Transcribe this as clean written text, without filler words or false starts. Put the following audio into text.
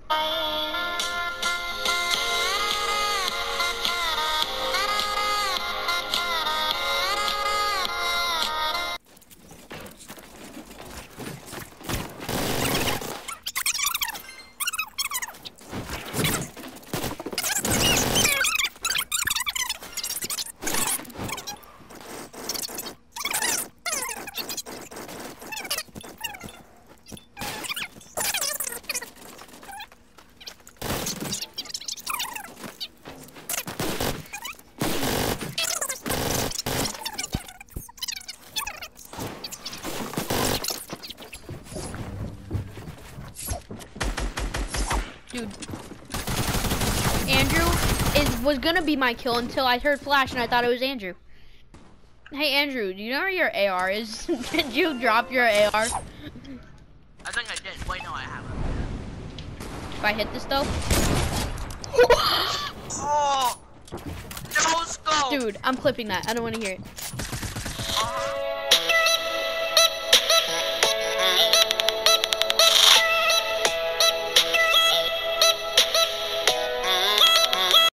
Dude, Andrew was gonna be my kill until I heard flash and I thought it was Andrew. Hey Andrew, do you know where your AR is? Did you drop your AR? I think I did. Wait, no, I haven't. If I hit this though? Oh! No scope! Dude, I'm clipping that. I don't want to hear it.